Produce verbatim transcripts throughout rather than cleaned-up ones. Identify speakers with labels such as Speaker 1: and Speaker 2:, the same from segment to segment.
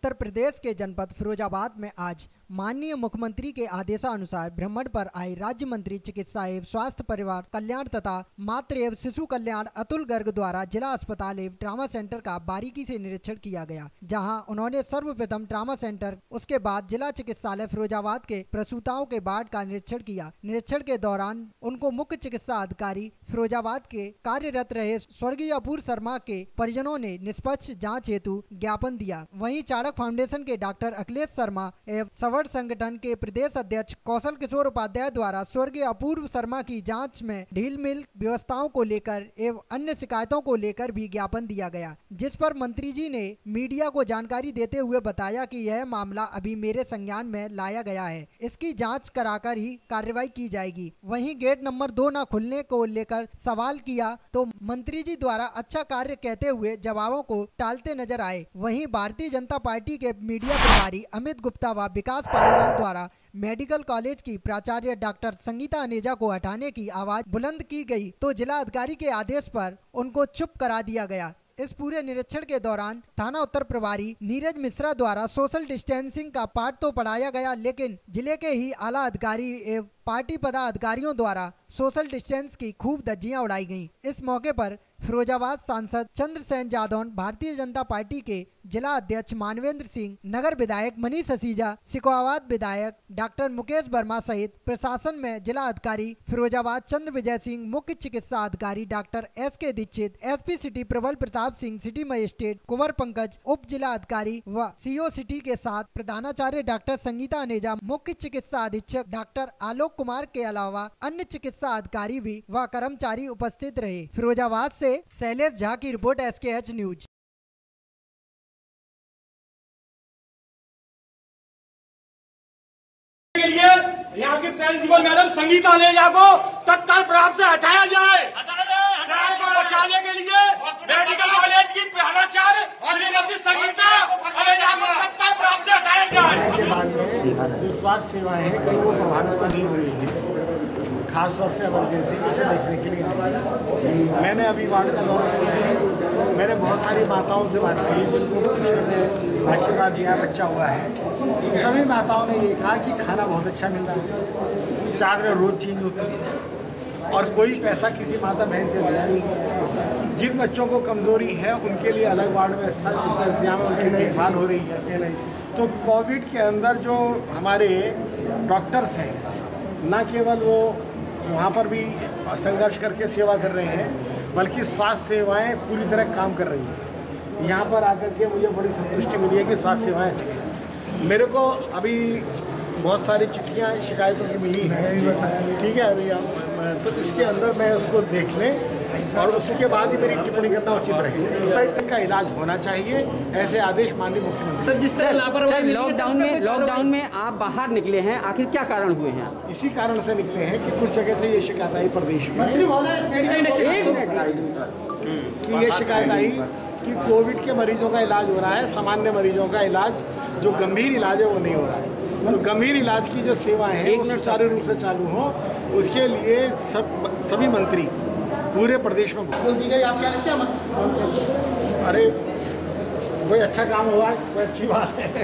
Speaker 1: उत्तर प्रदेश के जनपद फिरोजाबाद में आज माननीय मुख्यमंत्री के आदेशानुसार भ्रमण पर आए राज्य मंत्री चिकित्सा एवं स्वास्थ्य परिवार कल्याण तथा मातृ एवं शिशु कल्याण अतुल गर्ग द्वारा जिला अस्पताल एवं ट्रामा सेंटर का बारीकी से निरीक्षण किया गया, जहां उन्होंने सर्वप्रथम ट्रामा सेंटर, उसके बाद जिला चिकित्सालय फिरोजाबाद के प्रसूताओं के वार्ड का निरीक्षण किया। निरीक्षण के दौरान उनको मुख्य चिकित्सा अधिकारी फिरोजाबाद के कार्यरत रहे स्वर्गीय अपूर्व शर्मा के परिजनों ने निष्पक्ष जाँच हेतु ज्ञापन दिया। वहीं चाणक्य फाउंडेशन के डॉक्टर अखिलेश शर्मा एवं सवर्ण संगठन के प्रदेश अध्यक्ष कौशल किशोर उपाध्याय द्वारा स्वर्गीय अपूर्व शर्मा की जांच में ढील मिल व्यवस्थाओं को लेकर एवं अन्य शिकायतों को लेकर भी ज्ञापन दिया गया, जिस पर मंत्री जी ने मीडिया को जानकारी देते हुए बताया कि यह मामला अभी मेरे संज्ञान में लाया गया है, इसकी जांच कराकर ही कार्रवाई की जाएगी। वहीं गेट नंबर दो न खुलने को लेकर सवाल किया तो मंत्री जी द्वारा अच्छा कार्य कहते हुए जवाबों को टालते नजर आए। वहीं भारतीय जनता पार्टी के मीडिया प्रभारी अमित गुप्ता व विकास पालीवाल द्वारा मेडिकल कॉलेज की प्राचार्य डॉक्टर संगीता अनेजा को हटाने की आवाज बुलंद की गई तो जिला अधिकारी के आदेश पर उनको चुप करा दिया गया। इस पूरे निरीक्षण के दौरान थाना उत्तर प्रभारी नीरज मिश्रा द्वारा सोशल डिस्टेंसिंग का पाठ तो पढ़ाया गया, लेकिन जिले के ही आला अधिकारी एवं पार्टी पदाधिकारियों द्वारा सोशल डिस्टेंस की खूब धज्जियां उड़ाई गईं। इस मौके पर फिरोजाबाद सांसद चंद्रसेन जादौन, भारतीय जनता पार्टी के जिला अध्यक्ष मानवेंद्र सिंह, नगर विधायक मनीष असीजा, सिकोहाबाद विधायक डॉक्टर मुकेश वर्मा सहित प्रशासन में जिला अधिकारी फिरोजाबाद चंद्र विजय सिंह, मुख्य चिकित्सा अधिकारी डॉक्टर एस के Dixit, SP city Prabal Pratap Singh, city magistrate Kunwar Pankaj, उप जिला अधिकारी व सीओ सिटी के साथ प्रधानाचार्य डॉक्टर संगीता अनेजा, मुख्य चिकित्सा अधीक्षक डॉक्टर आलोक कुमार के अलावा अन्य चिकित्सा अधिकारी भी व कर्मचारी उपस्थित रहे। फिरोजाबाद से शैलेश झा की रिपोर्ट, एस के एच न्यूज।
Speaker 2: के लिए यहाँ की प्रिंसिपल मैडम संगीता अनेजा को तत्काल प्रभाव से हटाया जाए। शहर को बचाने के लिए मेडिकल कॉलेज की प्राचार्य श्रीमती संगीता अनेजा को तत्काल प्रभाव से हटाया जाए।
Speaker 3: के बाद में जो स्वास्थ्य सेवाएं हैं कहीं वो प्रभावित तो नहीं हो रही है, खास तौर से इमरजेंसी उसे देखने के लिए मैंने अभी वार्ड का दौरा किया। मैंने बहुत सारी माताओं से बात की जिनको ईश्वर ने आशीर्वाद दिया, बच्चा हुआ है। सभी माताओं ने ये कहा कि खाना बहुत अच्छा मिल रहा है, चादरें रोज चेंज होती है और कोई पैसा किसी माता बहन से लिया नहीं है। जिन बच्चों को कमजोरी है उनके लिए अलग वार्ड में इंतजाम, उनकी देखभाल हो रही है। तो कोविड के अंदर जो हमारे डॉक्टर्स हैं, न केवल वो वहाँ पर भी संघर्ष करके सेवा कर रहे हैं, बल्कि स्वास्थ्य सेवाएं पूरी तरह काम कर रही हैं। यहाँ पर आकर के मुझे बड़ी संतुष्टि मिली है कि स्वास्थ्य सेवाएं अच्छी हैं। मेरे को अभी बहुत सारी चिट्ठियाँ शिकायतों की मिली हैं, ठीक है। अभी हम तो इसके अंदर मैं उसको देख लें और उसके बाद ही मेरी टिप्पणी करना उचित रहेगी। का इलाज होना चाहिए, ऐसे आदेश माननीय मुख्यमंत्री।
Speaker 4: सर, जिस तरह लॉकडाउन में लॉकडाउन में आप बाहर निकले हैं, आखिर क्या कारण हुए हैं?
Speaker 3: इसी कारण से निकले हैं कि कुछ जगह से ये शिकायत आई प्रदेश में कि ये शिकायत आई कि कोविड के मरीजों का इलाज हो रहा है, सामान्य मरीजों का इलाज जो गंभीर इलाज है वो नहीं हो रहा है। तो गंभीर इलाज की जो सेवाएं हैं वो सुचारू रूप से चालू हों, उसके लिए सब सभी मंत्री पूरे प्रदेश में बोल दी गई। आप क्या लगता है? अरे कोई अच्छा काम हुआ, कोई अच्छी बात है।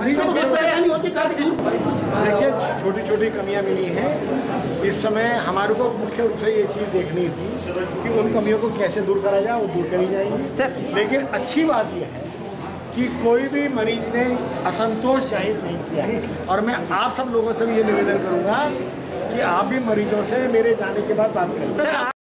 Speaker 3: देखिए, छोटी छोटी कमियां मिली हैं। इस समय हमारे को मुख्य रूप से ये चीज़ देखनी थी कि उन कमियों को कैसे दूर करा जाए, वो दूर करी जाएंगी। लेकिन अच्छी बात यह है कि कोई भी मरीज ने असंतोष जाहिर नहीं किया। और मैं आप सब लोगों से भी ये निवेदन करूँगा कि आप भी मरीजों से मेरे जाने के बाद बात करें।